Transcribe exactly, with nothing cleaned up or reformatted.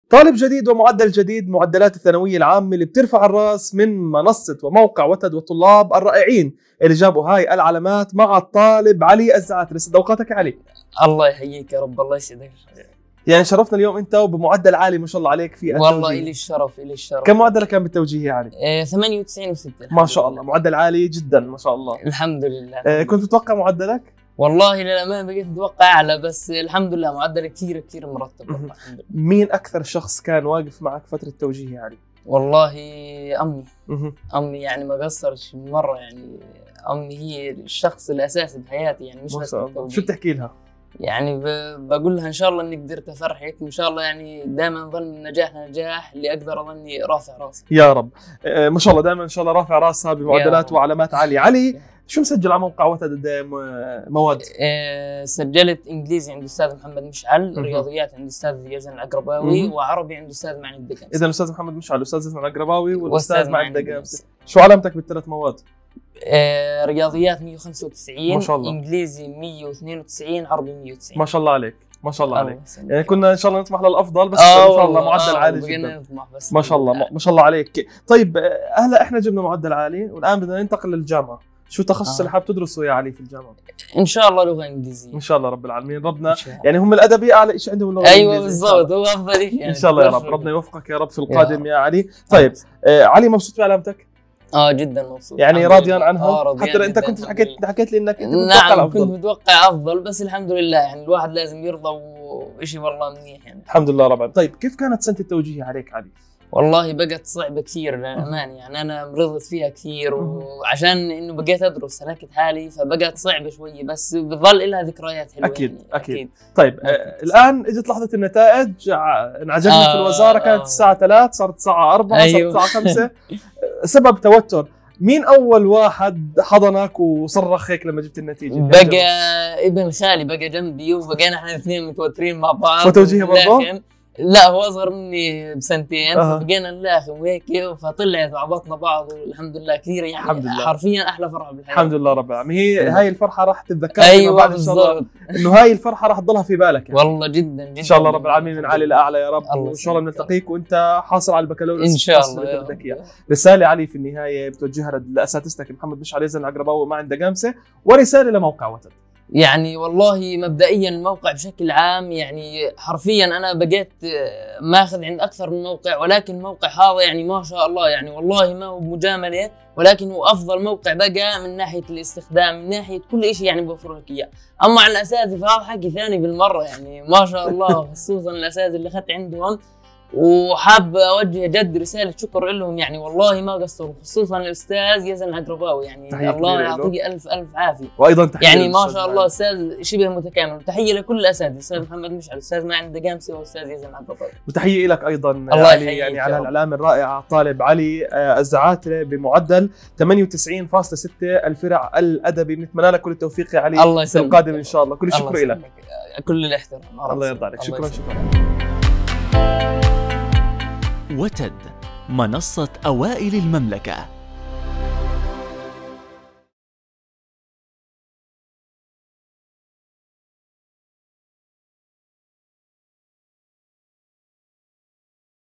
طالب جديد ومعدل جديد، معدلات الثانوية العامة اللي بترفع الراس من منصة وموقع وتد والطلاب الرائعين اللي جابوا هاي العلامات مع الطالب علي الزعاتري. سد اوقاتك يا علي. الله يحييك يا رب، الله يسعدك. يعني شرفنا اليوم انت وبمعدل عالي ما شاء الله عليك في التوجيه. والله الي الشرف، الي الشرف. كم معدلك كان بالتوجيه يا علي؟ آه ثمانية وتسعين وستة. ما شاء الله، معدل عالي جدا ما شاء الله. الحمد لله. آه كنت تتوقع معدلك؟ والله للأمانة بقيت متوقع أعلى، بس الحمد لله معدل كثير كثير مرتب. الحمد لله. مين أكثر شخص كان واقف معك فترة توجيه يا علي؟ والله أمي. مه. أمي يعني ما قصرتش مرة، يعني أمي هي الشخص الأساسي بحياتي، يعني مش بس بالتوجيه. شو بتحكي لها؟ يعني بقول لها إن شاء الله إني قدرت أفرحك، وإن شاء الله يعني دائما ظل من نجاح لنجاح اللي أقدر أظني رافع راسي. يا رب. آه ما شاء الله دائما إن شاء الله رافع راسها بمعدلات وعلامات عالية. علي شو مسجل على موقع وتد مواد؟ أه سجلت انجليزي عند الاستاذ محمد مشعل، رياضيات عند الاستاذ يزن العقرباوي، وعربي عند الاستاذ معين الدقامسي. اذا الاستاذ محمد مشعل، الاستاذ يزن العقرباوي، والاستاذ معين الدقامسي. شو علامتك بالثلاث مواد؟ أه رياضيات مية وخمسة وتسعين، ما شاء الله. انجليزي مية واثنين وتسعين، عربي مية وتسعين. ما شاء الله عليك، ما شاء الله عليك. يعني كنا ان شاء الله نطمح للافضل، بس آه ما شاء الله معدل آه عالي جدا. بس ما شاء الله ما شاء الله عليك. طيب هلا احنا جبنا معدل عالي والان بدنا ننتقل للجامعه. شو التخصص آه. اللي حابب تدرسه يا علي في الجامعه؟ ان شاء الله لغه انجليزيه. ان شاء الله رب العالمين. ربنا يعني هم الادبي اعلى شيء عندهم اللغه الانجليزيه. ايوه بالضبط، هو افضل شيء يعني. ان شاء الله يا رب، ربنا يوفقك يا رب في القادم يا, يا علي. طيب آه علي مبسوط بعلامتك؟ اه جدا مبسوط، يعني راضيان عنها؟ آه حتى انت كنت حكيت حكيت لي انك انت متوقع نعم الافضل. كنت متوقع افضل، بس الحمد لله يعني الواحد لازم يرضى، وشيء والله منيح يعني. الحمد لله رب العالمين. طيب كيف كانت سنه التوجيه عليك علي؟ والله بقت صعبة كثير للأمان، يعني أنا مرضت فيها كثير، وعشان إنه بقيت أدرس سلكت حالي فبقت صعبة شوية، بس بظل لها ذكريات حلوة. أكيد يعني أكيد, أكيد. طيب آه الآن إجت لحظة النتائج، انعجلنا آه في الوزارة، كانت الساعة ثلاث صارت الساعة أربعة، أيوه. صارت الساعة خمسة. سبب توتر، مين أول واحد حضنك وصرخ هيك لما جبت النتيجة؟ بقى ابن خالي بقى جنبي، وبقينا احنا الاثنين متوترين مع بعض. وتوجيه برضه؟ لا هو اصغر مني بسنتين. أه. فبقينا نلاخم وهيك، فطلعت وعبطنا بعض والحمد لله كثير، يعني الحمد لله. حرفيا احلى فرحه بالحياه. الحمد لله رب العالمين. هي هاي الفرحه راح تتذكرها أيوة بعد ان شاء الله، انه هاي الفرحه راح تضلها في بالك يعني. والله جدا جدا ان شاء الله رب العالمين من عالي لاعلى يا رب، وان شاء الله بنلتقيك وانت حاصل على البكالوريوس ان شاء الله. بدك اياه. رساله علي في النهايه بتوجهها لاساتذتك محمد مشعل يزن العقرباوي ومعين الدقامسي، ورساله لموقع وتد. يعني والله مبدئيا الموقع بشكل عام، يعني حرفيا انا بقيت ماخذ عند اكثر من موقع، ولكن الموقع هذا يعني ما شاء الله، يعني والله ما هو مجامله، ولكن هو افضل موقع بقى من ناحيه الاستخدام، من ناحيه كل شيء يعني بوفر لك اياه. اما عن الاساتذه فهذا حكي ثاني بالمره، يعني ما شاء الله، خصوصا الاساتذه اللي اخذت عندهم، وحاب اوجه جد رساله شكر لهم، يعني والله ما قصروا، خصوصا الاستاذ يزن العقرباوي، يعني الله يعطيه الف الف عافيه. وايضا تحيه يعني ما شاء الله استاذ شبه متكامل. تحيه لكل الاساتذه، الاستاذ محمد مشعل، الاستاذ معين الدقامسي، والاستاذ يزن العقرباوي. وتحيه لك ايضا الله علي، يعني على الاعلام الرائعه طالب علي الزعاتري بمعدل ثمانية وتسعين فاصلة ستة الفرع الادبي. بنتمنى لك كل التوفيق يا علي الله في القادم ان شاء الله. كل الشكر لك. كل الاحترام. الله يرضى عليك. شكرا شكرا. وتد، منصة أوائل المملكة.